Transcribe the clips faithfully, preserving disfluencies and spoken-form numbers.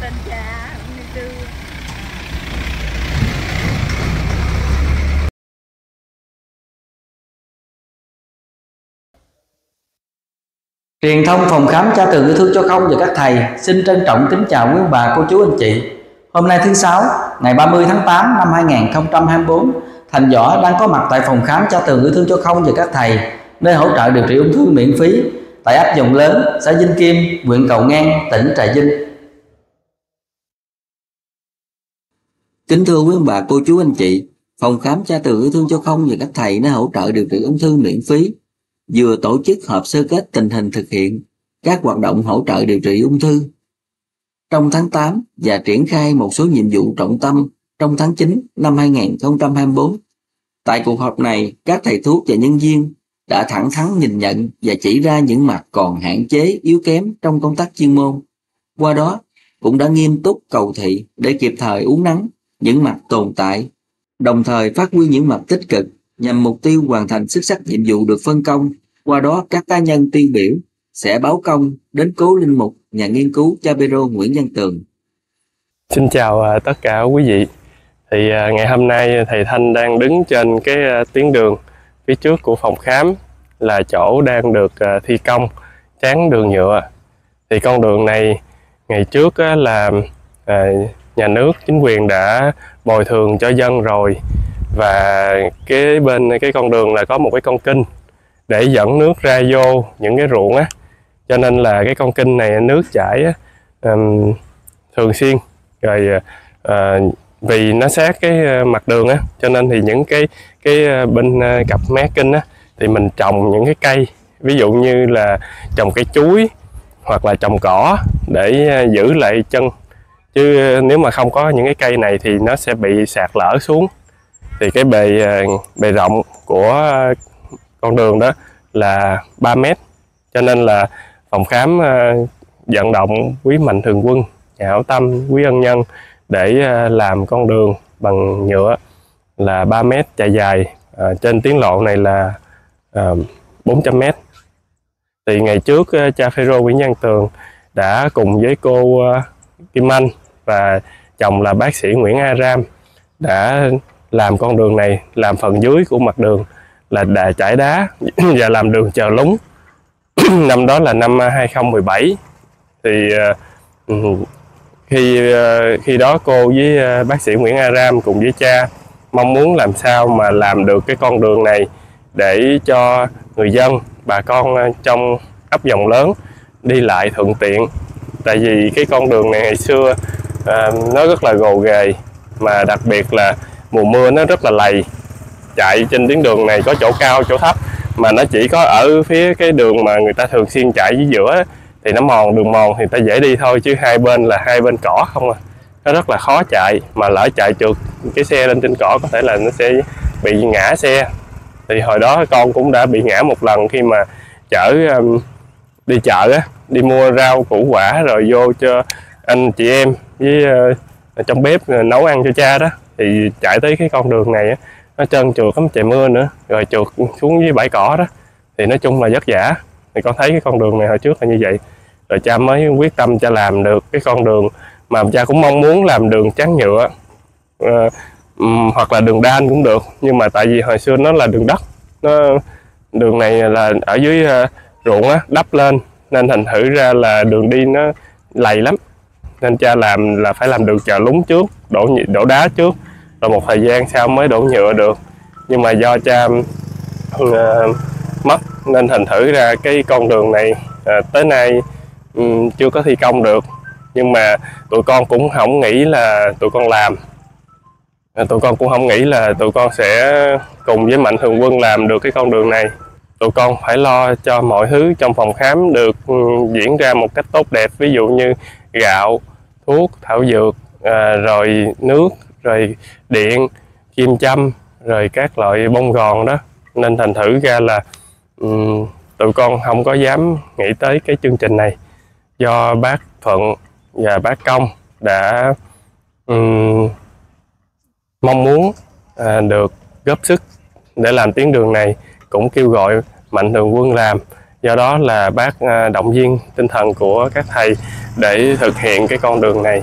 Tên cha như tư. Truyền thông phòng khám Cha Tường Yêu Thương Cho Không và các thầy xin trân trọng kính chào quý ông bà, cô chú, anh chị. Hôm nay thứ sáu, ngày ba mươi tháng tám năm hai nghìn không trăm hai mươi tư, Thành Võ đang có mặt tại phòng khám Cha Tường Yêu Thương Cho Không và các thầy, nơi hỗ trợ điều trị ung thư miễn phí tại ấp Dòng Lớn, xã Vinh Kim, huyện Cầu Ngang, tỉnh Trà Vinh. Kính thưa quý ông bà, cô chú, anh chị, phòng khám Cha Tường Yêu Thương Cho Không và các thầy nơi hỗ trợ điều trị ung thư miễn phí vừa tổ chức họp sơ kết tình hình thực hiện các hoạt động hỗ trợ điều trị ung thư trong tháng tám và triển khai một số nhiệm vụ trọng tâm trong tháng chín năm hai nghìn không trăm hai mươi tư. Tại cuộc họp này, các thầy thuốc và nhân viên đã thẳng thắn nhìn nhận và chỉ ra những mặt còn hạn chế, yếu kém trong công tác chuyên môn. Qua đó, cũng đã nghiêm túc cầu thị để kịp thời uốn nắn những mặt tồn tại, đồng thời phát huy những mặt tích cực nhằm mục tiêu hoàn thành xuất sắc nhiệm vụ được phân công. Qua đó, các cá nhân tiêu biểu sẽ báo công đến cố linh mục, nhà nghiên cứu Cha Pê Rô Nguyễn Văn Tường. Xin chào uh, tất cả quý vị. Thì uh, ngày hôm nay thầy Thanh đang đứng trên cái uh, tuyến đường phía trước của phòng khám, là chỗ đang được uh, thi công tráng đường nhựa. Thì con đường này ngày trước uh, là uh, nhà nước, chính quyền đã bồi thường cho dân rồi, và cái bên cái con đường là có một cái con kênh để dẫn nước ra vô những cái ruộng á, cho nên là cái con kênh này nước chảy á, um, thường xuyên rồi. Uh, vì nó sát cái mặt đường á, cho nên thì những cái cái bên cặp mé kênh á thì mình trồng những cái cây, ví dụ như là trồng cây chuối hoặc là trồng cỏ để giữ lại chân, chứ nếu mà không có những cái cây này thì nó sẽ bị sạt lở xuống. Thì cái bề bề rộng của con đường đó là ba mét, cho nên là phòng khám vận động quý mạnh thường quân, nhà hảo tâm, quý ân nhân để làm con đường bằng nhựa là ba mét chạy dài, à, trên tiến lộ này là à, bốn trăm mét. Thì ngày trước cha Pê Rô Nguyễn Văn Tường đã cùng với cô Kim Anh và chồng là bác sĩ Nguyễn A Ram đã làm con đường này, làm phần dưới của mặt đường là đà trải đá và làm đường chợ lúng. Năm đó là năm hai nghìn không trăm mười bảy. Thì uh, khi uh, khi đó cô với uh, bác sĩ Nguyễn A Ram cùng với cha mong muốn làm sao mà làm được cái con đường này để cho người dân, bà con uh, trong ấp Dòng Lớn đi lại thuận tiện. Tại vì cái con đường này ngày xưa uh, nó rất là gồ ghề, mà đặc biệt là mùa mưa nó rất là lầy. Chạy trên tuyến đường này có chỗ cao, chỗ thấp, mà nó chỉ có ở phía cái đường mà người ta thường xuyên chạy dưới giữa thì nó mòn, đường mòn thì ta dễ đi thôi, chứ hai bên là hai bên cỏ không à, nó rất là khó chạy. Mà lỡ chạy trượt cái xe lên trên cỏ có thể là nó sẽ bị ngã xe. Thì hồi đó con cũng đã bị ngã một lần khi mà chở um, đi chợ á, đi mua rau củ quả rồi vô cho anh chị em với uh, trong bếp nấu ăn cho cha đó, thì chạy tới cái con đường này á, nó trơn trượt lắm, trời mưa nữa, rồi trượt xuống dưới bãi cỏ đó, thì nói chung là vất vả. Thì con thấy cái con đường này hồi trước là như vậy, rồi cha mới quyết tâm cha làm được cái con đường mà cha cũng mong muốn làm đường tráng nhựa, uh, um, hoặc là đường đan cũng được, nhưng mà tại vì hồi xưa nó là đường đất, nó đường này là ở dưới uh, ruộng á, đắp lên nên thành thử ra là đường đi nó lầy lắm, nên cha làm là phải làm đường chợ lúng trước, đổ đổ đá trước, rồi một thời gian sau mới đổ nhựa được. Nhưng mà do cha uh, mất nên thành thử ra cái con đường này uh, tới nay um, chưa có thi công được. Nhưng mà tụi con cũng không nghĩ là tụi con làm, uh, tụi con cũng không nghĩ là tụi con sẽ cùng với mạnh thường quân làm được cái con đường này. Tụi con phải lo cho mọi thứ trong phòng khám được um, diễn ra một cách tốt đẹp, ví dụ như gạo, thuốc, thảo dược, uh, rồi nước, rồi điện, kim châm, rồi các loại bông gòn đó. Nên thành thử ra là um, tụi con không có dám nghĩ tới cái chương trình này. Do bác Thuận và bác Công đã um, mong muốn uh, được góp sức để làm tuyến đường này, cũng kêu gọi mạnh thường quân làm. Do đó là bác uh, động viên tinh thần của các thầy để thực hiện cái con đường này.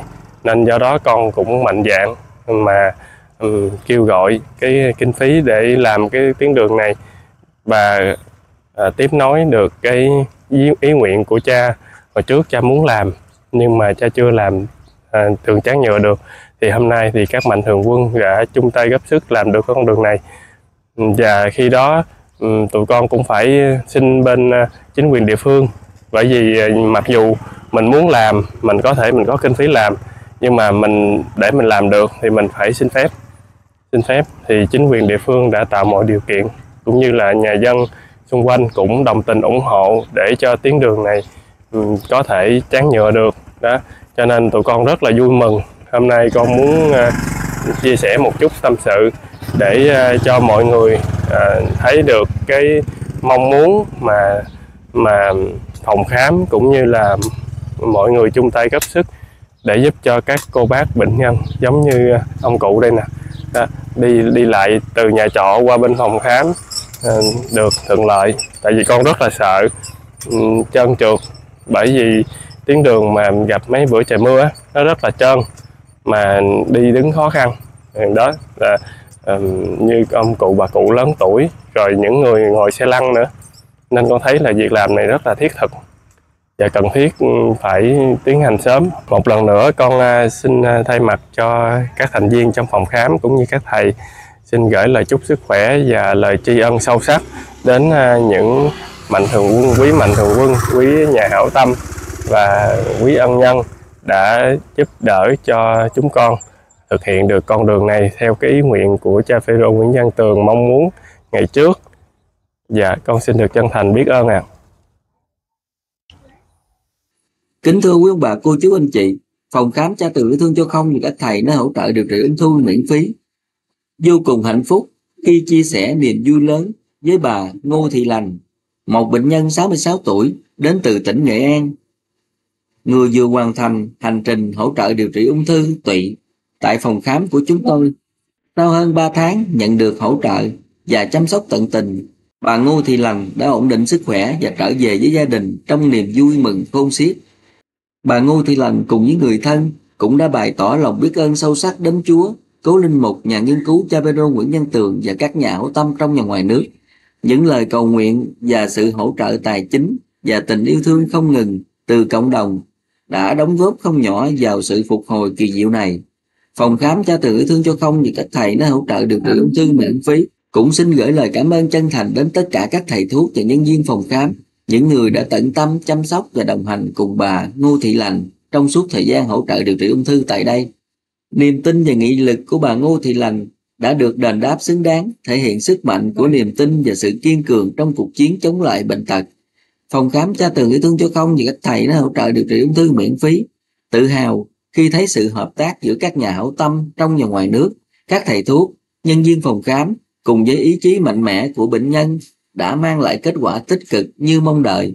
nên do đó con cũng mạnh dạn mà um, kêu gọi cái kinh phí để làm cái tuyến đường này và à, tiếp nối được cái ý, ý nguyện của cha. Hồi trước cha muốn làm nhưng mà cha chưa làm à, tường trắng nhựa được, thì hôm nay thì các mạnh thường quân đã chung tay góp sức làm được con đường này. Và khi đó um, tụi con cũng phải xin bên uh, chính quyền địa phương, bởi vì uh, mặc dù mình muốn làm, mình có thể mình có kinh phí làm, nhưng mà mình để mình làm được thì mình phải xin phép. Xin phép thì chính quyền địa phương đã tạo mọi điều kiện, cũng như là nhà dân xung quanh cũng đồng tình ủng hộ để cho tuyến đường này um, có thể tráng nhựa được đó. Cho nên tụi con rất là vui mừng. Hôm nay con muốn uh, chia sẻ một chút tâm sự để uh, cho mọi người uh, thấy được cái mong muốn mà mà phòng khám cũng như là mọi người chung tay góp sức để giúp cho các cô bác bệnh nhân giống như ông cụ đây nè, đó, đi đi lại từ nhà trọ qua bên phòng khám uh, được thuận lợi. Tại vì con rất là sợ um, trơn trượt, bởi vì tuyến đường mà gặp mấy bữa trời mưa nó rất là trơn mà đi đứng khó khăn. Đó là um, như ông cụ bà cụ lớn tuổi rồi những người ngồi xe lăn nữa, nên con thấy là việc làm này rất là thiết thực và cần thiết phải tiến hành sớm. Một lần nữa con xin thay mặt cho các thành viên trong phòng khám cũng như các thầy xin gửi lời chúc sức khỏe và lời tri ân sâu sắc đến những mạnh thường quân, quý mạnh thường quân, quý nhà hảo tâm và quý ân nhân đã giúp đỡ cho chúng con thực hiện được con đường này theo cái ý nguyện của cha Phêrô Nguyễn Văn Tường mong muốn ngày trước. Dạ, con xin được chân thành biết ơn ạ. À. Kính thưa quý ông bà, cô chú, anh chị, phòng khám Cha Tường Yêu Thương Cho Không và các thầy nó hỗ trợ điều trị ung thư miễn phí. Vô cùng hạnh phúc khi chia sẻ niềm vui lớn với bà Ngô Thị Lành, một bệnh nhân sáu mươi sáu tuổi đến từ tỉnh Nghệ An, người vừa hoàn thành hành trình hỗ trợ điều trị ung thư tụy tại phòng khám của chúng tôi. Sau hơn ba tháng nhận được hỗ trợ và chăm sóc tận tình, bà Ngô Thị Lành đã ổn định sức khỏe và trở về với gia đình trong niềm vui mừng khôn xiết. Bà Ngô Thị Lành cùng với người thân cũng đã bày tỏ lòng biết ơn sâu sắc đến Chúa, Cố Linh Mục, nhà nghiên cứu cha Phêrô Nguyễn Văn Tường và các nhà hảo tâm trong và ngoài nước. Những lời cầu nguyện và sự hỗ trợ tài chính và tình yêu thương không ngừng từ cộng đồng đã đóng góp không nhỏ vào sự phục hồi kỳ diệu này. Phòng khám Cha Tường Yêu Thương Cho Không và các thầy nó hỗ trợ điều trị ung thư miễn phí cũng xin gửi lời cảm ơn chân thành đến tất cả các thầy thuốc và nhân viên phòng khám, những người đã tận tâm chăm sóc và đồng hành cùng bà Ngô Thị Lành trong suốt thời gian hỗ trợ điều trị ung thư tại đây. Niềm tin và nghị lực của bà Ngô Thị Lành đã được đền đáp xứng đáng, thể hiện sức mạnh của niềm tin và sự kiên cường trong cuộc chiến chống lại bệnh tật. Phòng khám Cha Tường Yêu Thương Cho Không và các thầy nó hỗ trợ điều trị ung thư miễn phí tự hào khi thấy sự hợp tác giữa các nhà hảo tâm trong và ngoài nước, các thầy thuốc, nhân viên phòng khám cùng với ý chí mạnh mẽ của bệnh nhân đã mang lại kết quả tích cực như mong đợi.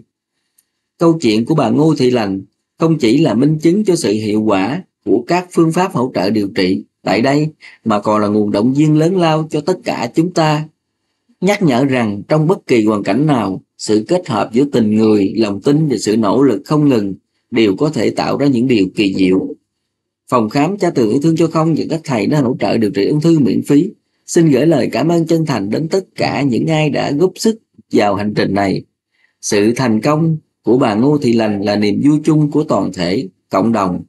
Câu chuyện của bà Ngô Thị Lành không chỉ là minh chứng cho sự hiệu quả của các phương pháp hỗ trợ điều trị tại đây, mà còn là nguồn động viên lớn lao cho tất cả chúng ta, nhắc nhở rằng trong bất kỳ hoàn cảnh nào, sự kết hợp giữa tình người, lòng tin và sự nỗ lực không ngừng đều có thể tạo ra những điều kỳ diệu. Phòng khám Cha Tường Yêu Thương Cho Không và các thầy đã hỗ trợ điều trị ung thư miễn phí xin gửi lời cảm ơn chân thành đến tất cả những ai đã góp sức vào hành trình này. Sự thành công của bà Ngô Thị Lành là niềm vui chung của toàn thể cộng đồng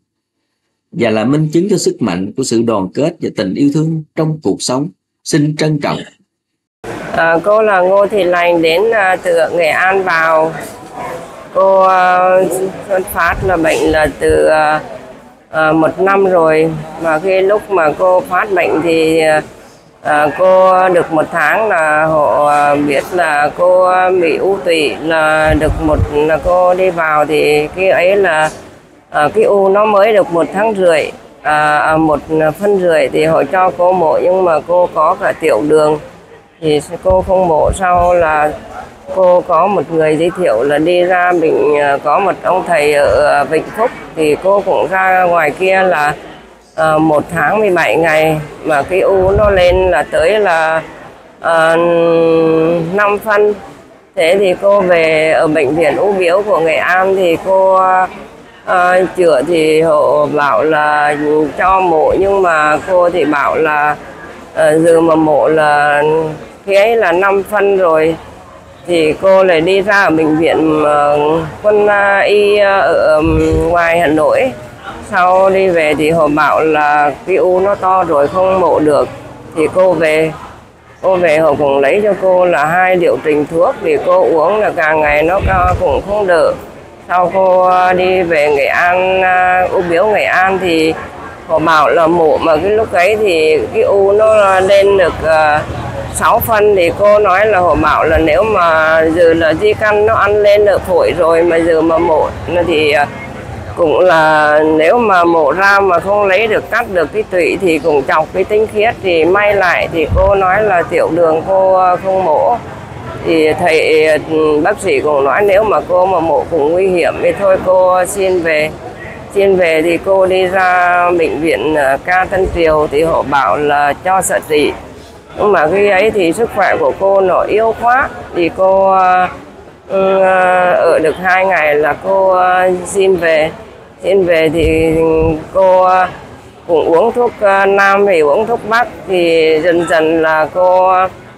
và là minh chứng cho sức mạnh của sự đoàn kết và tình yêu thương trong cuộc sống. Xin trân trọng. À, cô là Ngô Thị Lành, đến uh, từ Nghệ An vào. Cô uh, phát là bệnh là từ uh, uh, một năm rồi, mà khi lúc mà cô phát bệnh thì uh, cô được một tháng là họ uh, biết là cô bị u tụy, là được một là cô đi vào thì cái ấy là uh, cái u nó mới được một tháng rưỡi, uh, một phân rưỡi thì họ cho cô mổ, nhưng mà cô có cả tiểu đường thì cô không mổ. Sau là cô có một người giới thiệu là đi ra mình có một ông thầy ở Vĩnh Phúc, thì cô cũng ra ngoài kia là uh, một tháng mười bảy ngày mà cái u nó lên là tới là uh, năm phân. Thế thì cô về ở bệnh viện ung biếu của Nghệ An thì cô uh, À, chữa thì họ bảo là cho mổ, nhưng mà cô thì bảo là à, giờ mà mổ là khi ấy là năm phân rồi, thì cô lại đi ra ở bệnh viện uh, quân uh, y uh, ở ngoài Hà Nội. Sau đi về thì họ bảo là cái u nó to rồi không mổ được, thì cô về cô về họ cũng lấy cho cô là hai liệu trình thuốc, thì cô uống là càng ngày nó cũng không đỡ. Sau cô đi về Nghệ An, u biếu Nghệ An, thì họ bảo là mổ, mà cái lúc ấy thì cái u nó lên được uh, sáu phân, thì cô nói là họ bảo là nếu mà giờ là di căn nó ăn lên ở phổi rồi, mà giờ mà mổ thì uh, cũng là nếu mà mổ ra mà không lấy được, cắt được cái tụy thì cũng chọc cái tinh khiết, thì may lại thì cô nói là tiểu đường cô không mổ. Thì thầy bác sĩ cũng nói nếu mà cô mà mổ cũng nguy hiểm thì thôi cô xin về. Xin về thì cô đi ra bệnh viện ca Tân Triều, thì họ bảo là cho xạ trị. Nhưng mà cái ấy thì sức khỏe của cô nó yếu quá, thì cô uh, ở được hai ngày là cô uh, xin về. Xin về thì cô cũng uống thuốc nam thì uống thuốc bắc, thì dần dần là cô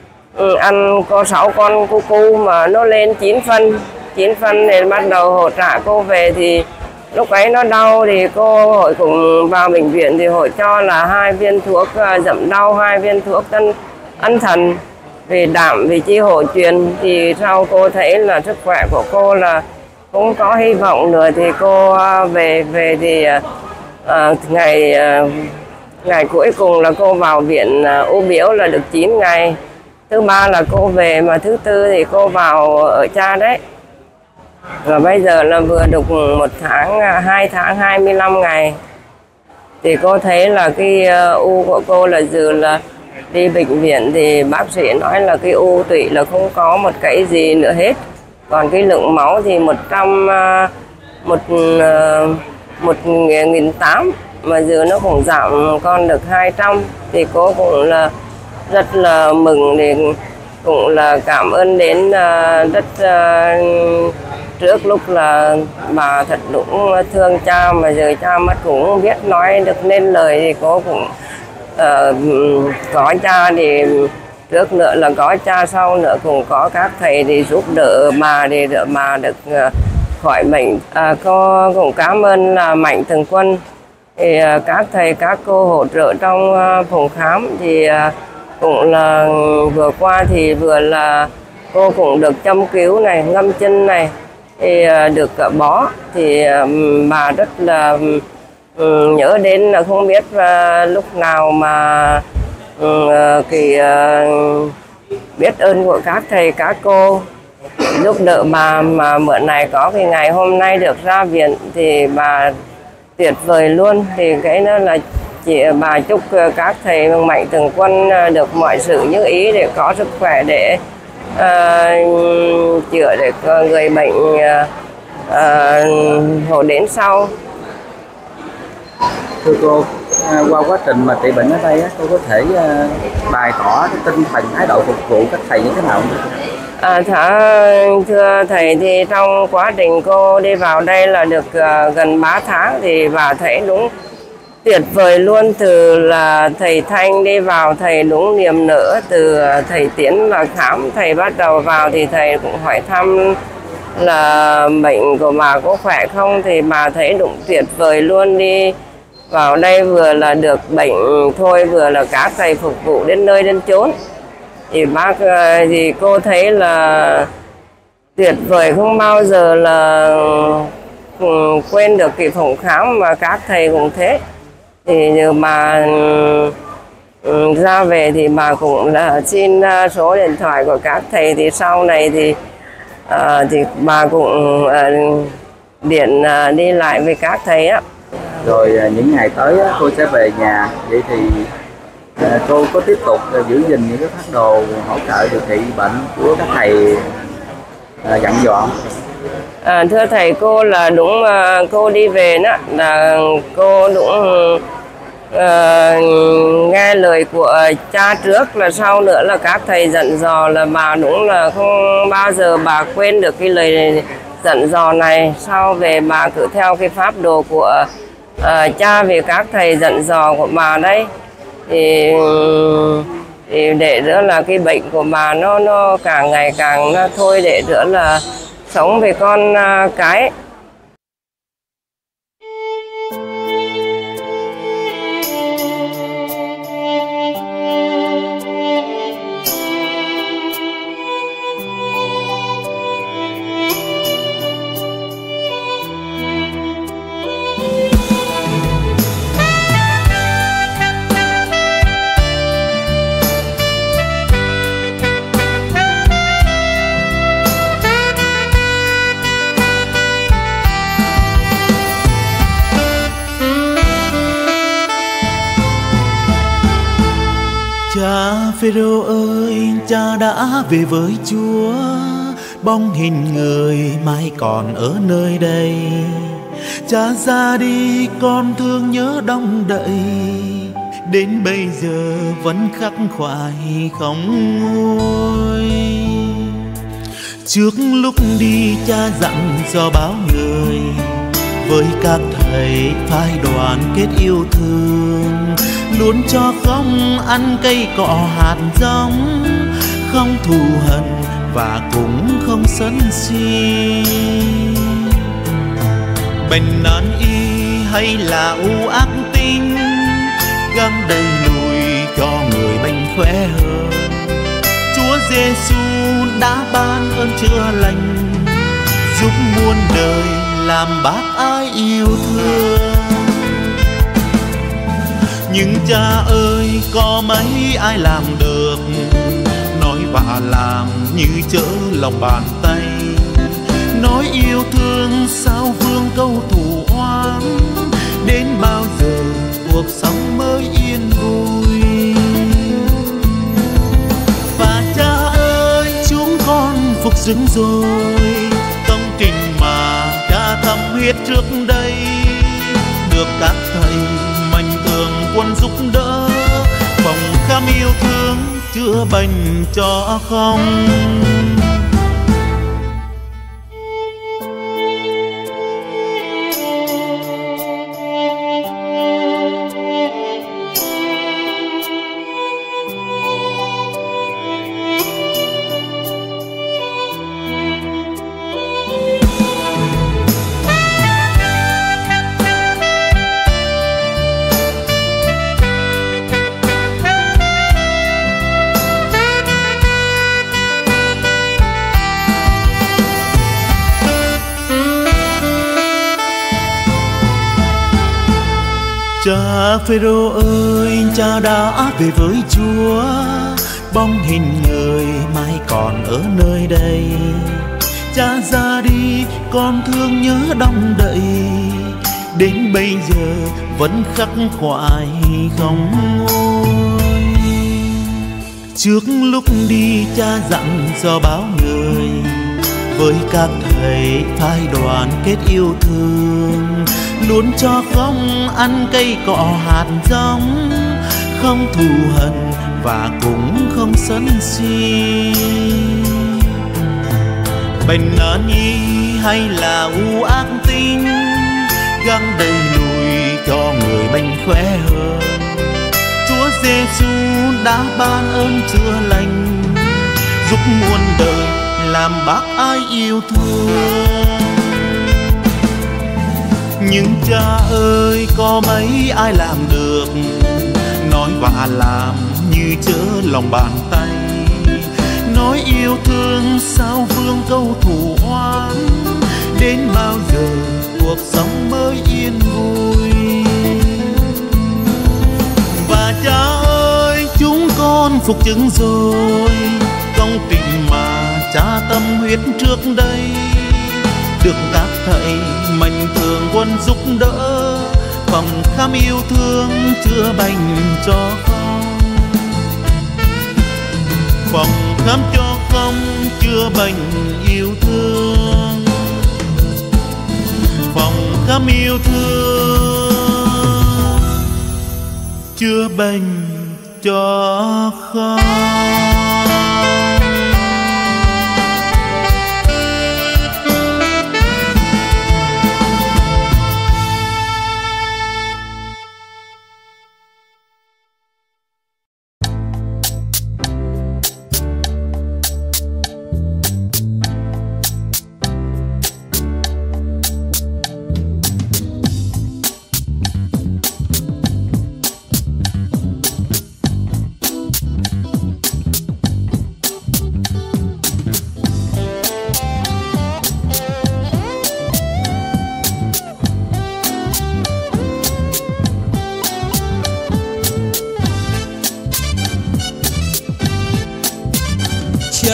ăn có sáu con cu cu mà nó lên chín phân. chín phân thì bắt đầu hỗ trợ cô về, thì lúc ấy nó đau thì cô hội cũng vào bệnh viện, thì hội cho là hai viên thuốc giảm đau, hai viên thuốc tân ân thần về đảm về chi hỗ truyền. Thì sau cô thấy là sức khỏe của cô là cũng có hy vọng nữa, thì cô về về thì à, ngày à, ngày cuối cùng là cô vào viện à, u biếu là được chín ngày. Thứ ba là cô về, mà thứ tư thì cô vào ở cha đấy. Và bây giờ là vừa được một tháng, hai tháng hai mươi lăm ngày. Thì cô thấy là cái uh, u của cô là giờ là đi bệnh viện thì bác sĩ nói là cái u tụy là không có một cái gì nữa hết. Còn cái lượng máu thì một trăm một một nghìn tám, mà giờ nó cũng giảm còn được hai trăm. Thì cô cũng là rất là mừng, thì cũng là cảm ơn đến uh, rất uh, trước lúc là bà thật đúng thương cha, mà giờ cha mất cũng không biết nói được nên lời, thì cô cũng uh, có cha thì trước nữa là có cha, sau nữa cũng có các thầy thì giúp đỡ bà để đỡ bà được uh, khỏi bệnh. À, cô cũng cảm ơn là Mạnh Thường Quân, thì uh, các thầy các cô hỗ trợ trong uh, phòng khám, thì uh, cũng là vừa qua thì vừa là cô cũng được châm cứu này, ngâm chân này, thì uh, được uh, bó, thì uh, bà rất là um, nhớ đến, là không biết uh, lúc nào mà uh, kỳ uh, biết ơn của các thầy các cô giúp đỡ bà, mà bữa này có cái ngày hôm nay được ra viện thì bà tuyệt vời luôn. Thì cái đó là chị bà chúc các thầy Mạnh Thường Quân được mọi sự như ý để có sức khỏe để uh, chữa để người bệnh uh, uh, hồi đến sau. Thưa cô, qua quá trình mà trị bệnh ở đây, cô có thể bày tỏ cái tinh thần thái độ phục vụ các thầy như thế nào không? À, thưa thầy, thì trong quá trình cô đi vào đây là được uh, gần ba tháng, thì bà thấy đúng tuyệt vời luôn. Từ là thầy Thanh đi vào, thầy đúng niềm nở. Từ thầy Tiến là khám, thầy bắt đầu vào thì thầy cũng hỏi thăm là bệnh của bà có khỏe không, thì bà thấy đúng tuyệt vời luôn. Đi vào đây vừa là được bệnh thôi, vừa là các thầy phục vụ đến nơi đến chốn. Thì bác thì cô thấy là tuyệt vời, không bao giờ là quên được cái phòng khám, mà các thầy cũng thế. Thì giờ bà ra về thì bà cũng là xin số điện thoại của các thầy, thì sau này thì à, thì bà cũng à, điện à, đi lại với các thầy á. Rồi những ngày tới cô sẽ về nhà, vậy thì cô có tiếp tục giữ gìn những cái phác đồ hỗ trợ điều trị bệnh của các thầy dặn dò? À, thưa thầy, cô là đúng cô đi về đó là cô đúng uh, nghe lời của cha trước, là sau nữa là các thầy dặn dò là bà đúng là không bao giờ bà quên được cái lời dẫn dò này, sau về bà cứ theo cái pháp đồ của uh, cha về các thầy dẫn dò của bà đấy thì, thì để nữa là cái bệnh của bà nó nó càng ngày càng nó thôi, để nữa là sống với con uh, cái. Cha Phêrô ơi, cha đã về với Chúa, bóng hình người mãi còn ở nơi đây. Cha ra đi con thương nhớ đong đậy, đến bây giờ vẫn khắc khoải không nguôi. Trước lúc đi cha dặn dò báo người, với các thầy phái đoàn kết yêu thương, luôn cho không ăn cây cọ hạt giống, không thù hận và cũng không sân si. Bệnh nan y hay là u ác tính, gắng đẩy lùi cho người bệnh khỏe hơn. Chúa Giêsu đã ban ơn chữa lành, giúp muôn đời làm bác ái yêu thương. Nhưng cha ơi, có mấy ai làm được, nói và làm như chớ lòng bàn tay. Nói yêu thương sao vương câu thù oán, đến bao giờ cuộc sống mới yên vui. Và cha ơi, chúng con phục dưỡng rồi công trình mà cha thầm huyết trước đây, được các thầy mạnh thường quân giúp đỡ, phòng khám yêu thương chữa bệnh cho không. Cha Phêrô ơi, cha đã về với Chúa, bóng hình người mãi còn ở nơi đây. Cha ra đi con thương nhớ đong đậy, đến bây giờ vẫn khắc khoải không nguôi. Trước lúc đi cha dặn dò báo người, với các thầy phái đoàn kết yêu thương, luôn cho không ăn cây cọ hạt giống, không thù hận và cũng không sân si. Bệnh nan y hay là u ác tính, gắng đẩy lùi cho người bệnh khỏe hơn. Chúa Giêsu đã ban ơn chữa lành, giúp muôn đời làm bác ái yêu thương. Nhưng cha ơi, có mấy ai làm được, nói và làm như chớ lòng bàn tay. Nói yêu thương sao vương câu thù oán, đến bao giờ cuộc sống mới yên vui. Và cha ơi, chúng con phục chứng rồi công tình mà cha tâm huyết trước đây, được các thầy mạnh thường quân giúp đỡ, phòng khám yêu thương chữa bệnh cho không. Phòng khám cho không chữa bệnh yêu thương, phòng khám yêu thương chữa bệnh cho không.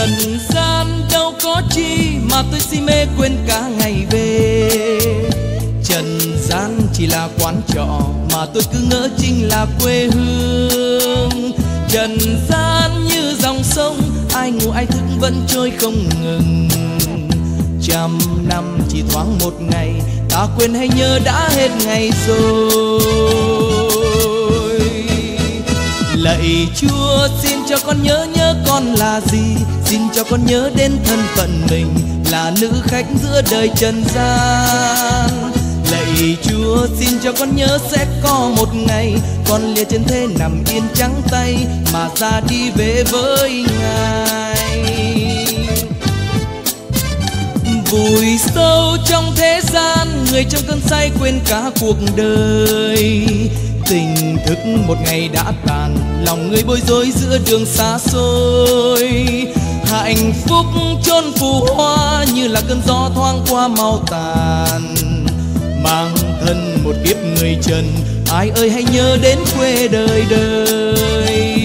Trần gian đâu có chi mà tôi si mê quên cả ngày về. Trần gian chỉ là quán trọ mà tôi cứ ngỡ chính là quê hương. Trần gian như dòng sông, ai ngủ ai thức vẫn trôi không ngừng. Trăm năm chỉ thoáng một ngày, ta quên hay nhớ đã hết ngày rồi. Lạy Chúa xin cho con nhớ nhớ con là gì, xin cho con nhớ đến thân phận mình là nữ khách giữa đời trần gian. Lạy Chúa xin cho con nhớ sẽ có một ngày con lìa chân thế nằm yên trắng tay mà ra đi về với Ngài. Vùi sâu trong thế gian, người trong cơn say quên cả cuộc đời. Tình thức một ngày đã tàn, lòng người bối rối giữa đường xa xôi. Hạnh phúc chôn phù hoa như là cơn gió thoáng qua mau tàn. Mang thân một kiếp người trần, ai ơi hãy nhớ đến quê đời đời.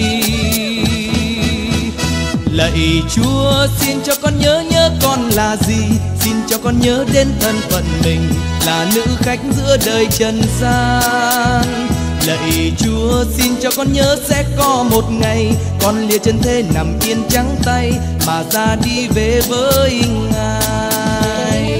Lạy Chúa xin cho con nhớ nhớ con là gì, xin cho con nhớ đến thân phận mình là nữ khách giữa đời trần gian. Lạy Chúa xin cho con nhớ sẽ có một ngày con lìa chân thế nằm yên trắng tay mà ra đi về với Ngài.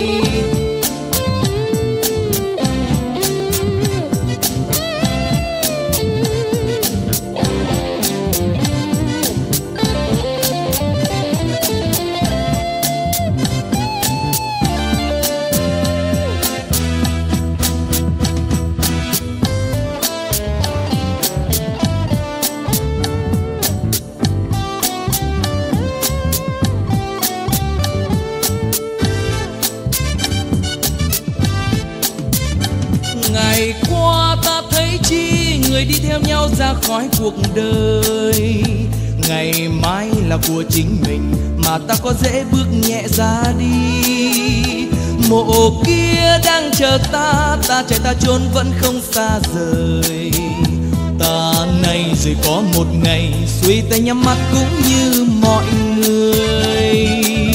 Ngày qua ta thấy chi người đi theo nhau ra khỏi cuộc đời. Ngày mai là của chính mình mà ta có dễ bước nhẹ ra đi. Mộ kia đang chờ ta, ta chạy ta trốn vẫn không xa rời. Ta nay rồi có một ngày xuôi tay nhắm mắt cũng như mọi người.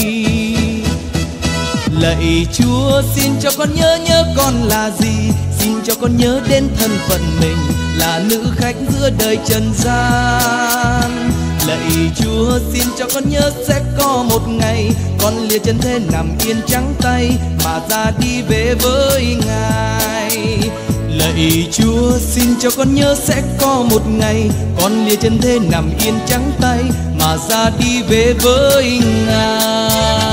Lạy Chúa xin cho con nhớ nhớ con là gì, xin cho con nhớ đến thân phận mình là nữ khách giữa đời trần gian. Lạy Chúa xin cho con nhớ sẽ có một ngày con lìa chân thế nằm yên trắng tay mà ra đi về với Ngài. Lạy Chúa xin cho con nhớ sẽ có một ngày con lìa chân thế nằm yên trắng tay mà ra đi về với Ngài.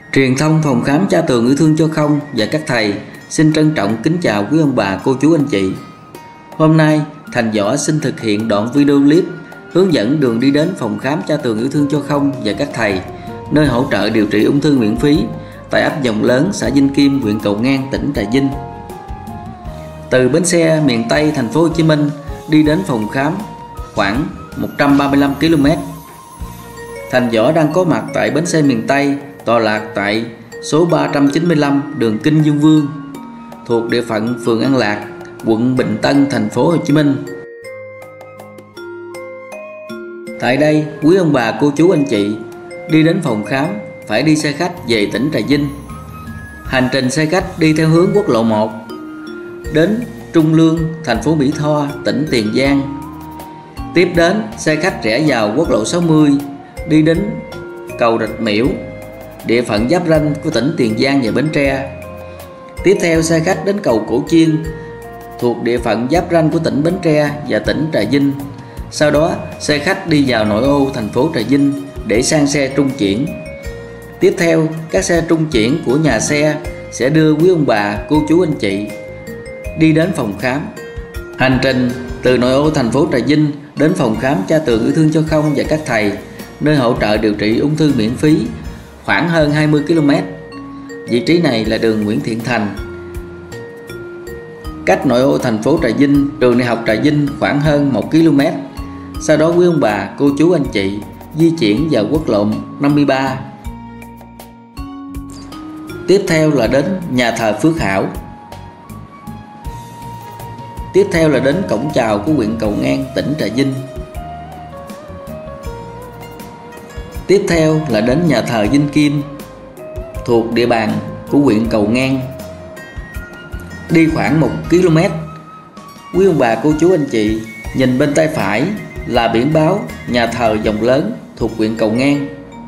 Truyền thông phòng khám Cha Tường Yêu Thương Cho Không và các thầy xin trân trọng kính chào quý ông bà, cô chú, anh chị. Hôm nay Thành Võ xin thực hiện đoạn video clip hướng dẫn đường đi đến phòng khám Cha Tường Yêu Thương Cho Không và các thầy, nơi hỗ trợ điều trị ung thư miễn phí tại ấp Dòng Lớn, xã Vinh Kim, huyện Cầu Ngang, tỉnh Trà Vinh. Từ bến xe miền Tây thành phố Hồ Chí Minh đi đến phòng khám khoảng một trăm ba mươi lăm ki lô mét. Thành Võ đang có mặt tại bến xe miền Tây, tọa lạc tại số ba trăm chín mươi lăm đường Kinh Dương Vương, thuộc địa phận phường An Lạc, quận Bình Tân, thành phố Hồ Chí Minh. Tại đây, quý ông bà, cô chú, anh chị đi đến phòng khám phải đi xe khách về tỉnh Trà Vinh. Hành trình xe khách đi theo hướng quốc lộ một đến Trung Lương, thành phố Mỹ Tho, tỉnh Tiền Giang. Tiếp đến, xe khách rẽ vào quốc lộ sáu mươi đi đến cầu Rạch Miễu, địa phận giáp ranh của tỉnh Tiền Giang và Bến Tre. Tiếp theo, xe khách đến cầu Cổ Chiên, thuộc địa phận giáp ranh của tỉnh Bến Tre và tỉnh Trà Vinh. Sau đó, xe khách đi vào nội ô thành phố Trà Vinh để sang xe trung chuyển. Tiếp theo, các xe trung chuyển của nhà xe sẽ đưa quý ông bà, cô chú, anh chị đi đến phòng khám. Hành trình từ nội ô thành phố Trà Vinh đến phòng khám Cha Tường Yêu Thương Cho Không và các thầy, nơi hỗ trợ điều trị ung thư miễn phí, khoảng hơn hai mươi ki lô mét. Vị trí này là đường Nguyễn Thiện Thành, cách nội ô thành phố Trà Vinh, trường đại học Trà Vinh khoảng hơn một ki lô mét. Sau đó quý ông bà, cô chú, anh chị di chuyển vào quốc lộ năm mươi ba. Tiếp theo là đến nhà thờ Phước Hảo. Tiếp theo là đến cổng chào của huyện Cầu Ngang, tỉnh Trà Vinh. Tiếp theo là đến nhà thờ Vinh Kim, thuộc địa bàn của huyện Cầu Ngang. Đi khoảng một ki lô mét, quý ông bà, cô chú, anh chị nhìn bên tay phải là biển báo nhà thờ Dòng Lớn, thuộc huyện Cầu Ngang.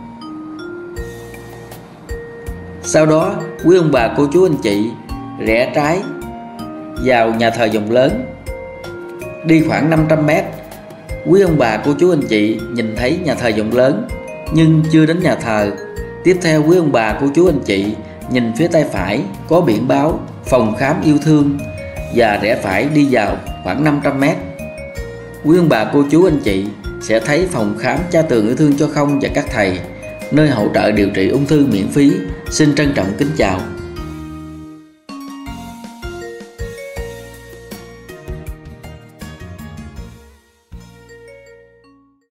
Sau đó, quý ông bà, cô chú, anh chị rẽ trái vào nhà thờ Dòng Lớn. Đi khoảng năm trăm mét, quý ông bà, cô chú, anh chị nhìn thấy nhà thờ Dòng Lớn nhưng chưa đến nhà thờ. Tiếp theo, quý ông bà, cô chú, anh chị nhìn phía tay phải có biển báo phòng khám yêu thương và rẽ phải đi vào khoảng năm trăm mét. Quý ông bà, cô chú, anh chị sẽ thấy phòng khám Cha Tường Yêu Thương Cho Không và các thầy, nơi hỗ trợ điều trị ung thư miễn phí. Xin trân trọng kính chào.